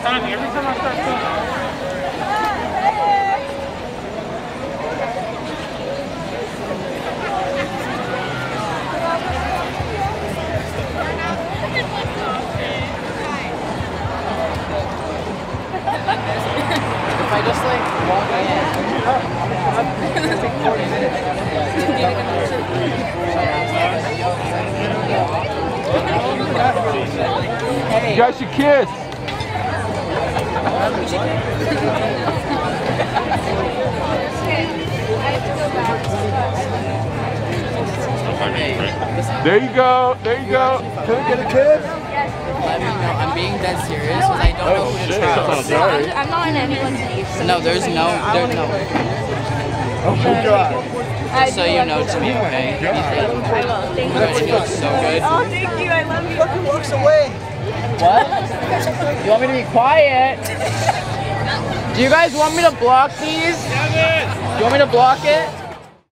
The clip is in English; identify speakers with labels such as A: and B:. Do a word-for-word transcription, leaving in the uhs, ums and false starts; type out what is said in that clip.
A: timing. Every time I start filming.
B: If I just like walk in, it's like forty minutes.
C: You guys should kiss. There you go. There you go.
D: Can I get a kiss?
B: Let me know. I'm being dead serious because I don't know who to trust.
E: I'm, I'm not in anyone's league.
B: No, there's no, there's no.
D: Oh my god.
B: Just so you know, to me, okay?
E: I will. Thank you.
B: She looks so good.
E: Oh, thank you. I love you.
D: Fucking walks away.
B: What? You want me to be quiet? Do you guys want me to block these? Do you want me to block it?